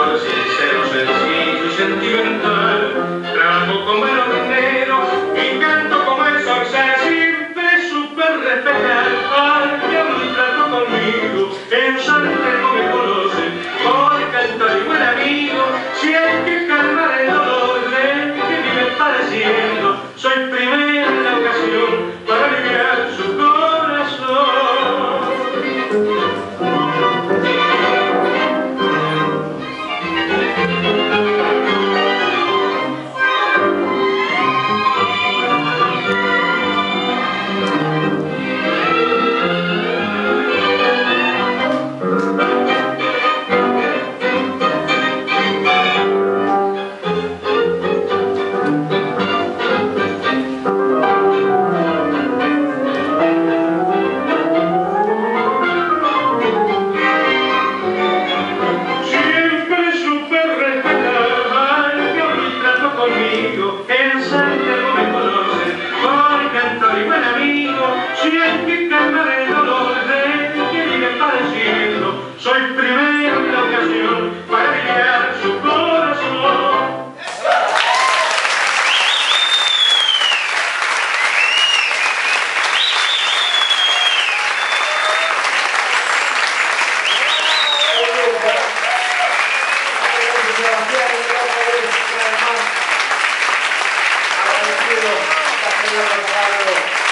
amor sincero, sencillo y sentimental. Trabajo como el hornero y canto como el zorzal, siempre supe respetar al que a un trato conmigo. En Santa no me conocen por cantor y buen amigo. Si hay que calmar el dolor de que vive padeciendo, soy primero en la ocasión para aliviar su corazón. En Santiago me conocen por cantor y buen amigo. Si hay que calmar el dolor de que vive padeciendo, soy primero en la ocasión para aliviar su corazón. Agradecido,